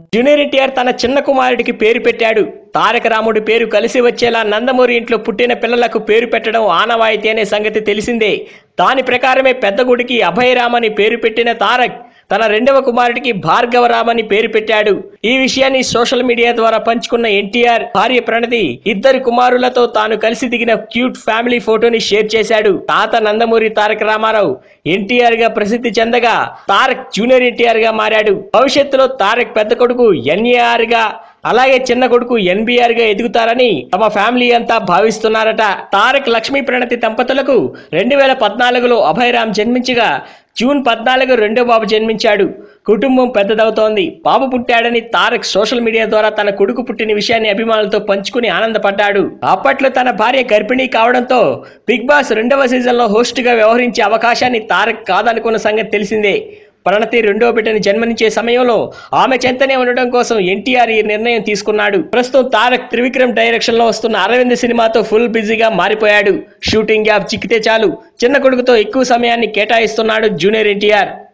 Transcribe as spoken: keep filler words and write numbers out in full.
Junior NTR తన చిన్న కుమారుడికి పేరు పెట్టాడు. తారక రాముడి పేరు కలిసి వచ్చేలా నందమూరి ఇంట్లో పుట్టిన పిల్లలకు పేరు పెట్టడం ఆనవాయితీ అనే సంగతి తెలిసిందే. దాని ప్రకారమే పెద్దగుడికి అభయరామ్ అని పేరు పెట్టిన తారక్ తన రెండవ కుమారుడికి భార్గవరామ్ అని పేరు పెట్టాడు. ఈ విషయాన్ని సోషల్ మీడియా ద్వారా పంచుకున్న ఎన్టీఆర్ భార్య ప్రణతి ఇద్దరు కుమారులతో తాను కలిసి దిగిన క్యూట్ ఫ్యామిలీ ఫోటోని షేర్ చేశాడు. తాత నందమూరి తారక రామారావు ఎన్టీఆర్ గా ప్రసిద్ధి చెందగా తారక్ జూనియర్ ఎన్టీఆర్ గా మారాడు. భవిష్యత్తులో తారక్ పెద్ద కొడుకు ఎన్ఏఆర్ గా అలాగే చిన్న కొడుకు ఎన్బిఆర్ గా ఎదుగుతారని తమ ఫ్యామిలీ అంతా భావిస్తున్నారట. తారక్ లక్ష్మీ ప్రణతి దంపతులకు రెండు వేల పద్నాలుగులో అభయరామ్ జన్మించగా జూన్ పద్నాలుగు రెండో బాబు జన్మించాడు. కుటుంబం పెద్దదవుతోంది. బాబు పుట్టాడని తారక్ సోషల్ మీడియా ద్వారా తన కొడుకు పుట్టిన విషయాన్ని అభిమానులతో పంచుకుని ఆనందపడ్డాడు. అప్పట్లో తన భార్య గర్భిణీ కావడంతో బిగ్ బాస్ రెండవ సీజన్ లో హోస్ట్ గా వ్యవహరించే అవకాశాన్ని తారక్ కాదనుకున్న సంగతి తెలిసిందే. ప్రణతి రెండో బిడ్డని జన్మనించే సమయంలో ఆమె చెంతనే ఉండడం కోసం ఎన్టీఆర్ ఈ నిర్ణయం తీసుకున్నాడు. ప్రస్తుతం తారక్ త్రివిక్రమ్ డైరెక్షన్ లో వస్తున్న అరవింద్ సినిమాతో ఫుల్ బిజీగా మారిపోయాడు. షూటింగ్ గ్యాప్ చిక్కితే చాలు చిన్న కొడుకుతో ఎక్కువ సమయాన్ని కేటాయిస్తున్నాడు జూనియర్ ఎన్టీఆర్.